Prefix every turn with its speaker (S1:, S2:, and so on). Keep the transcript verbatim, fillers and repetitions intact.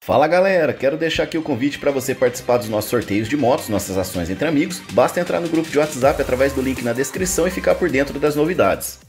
S1: Fala galera, quero deixar aqui o convite para você participar dos nossos sorteios de motos, nossas ações entre amigos. Basta entrar no grupo de WhatsApp através do link na descrição e ficar por dentro das novidades.